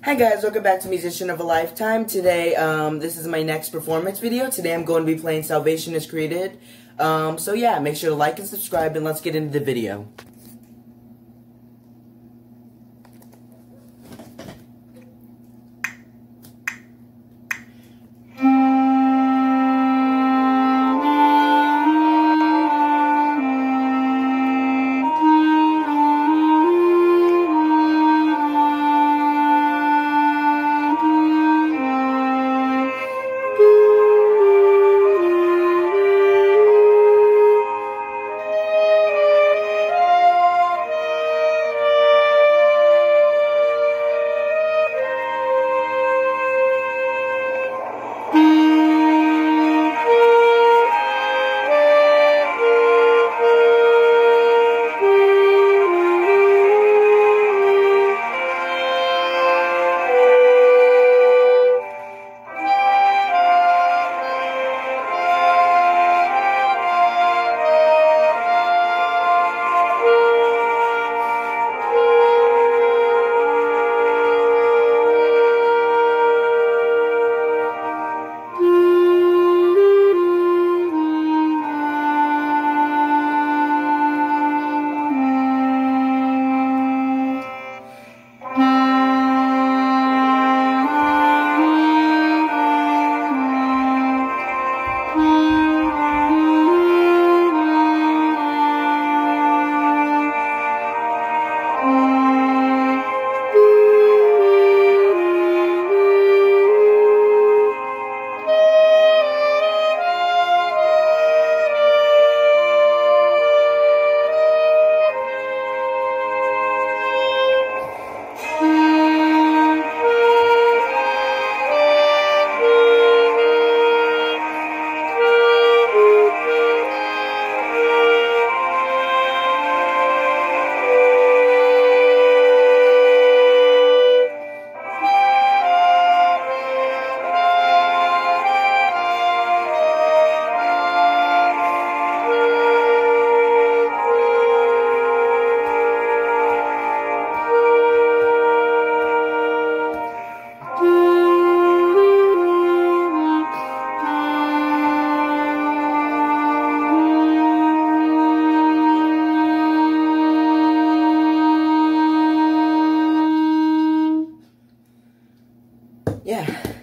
Hi guys, welcome back to Musician of a Lifetime. Today, this is my next performance video. Today I'm going to be playing Salvation is Created. So yeah, make sure to like and subscribe and let's get into the video. Yeah.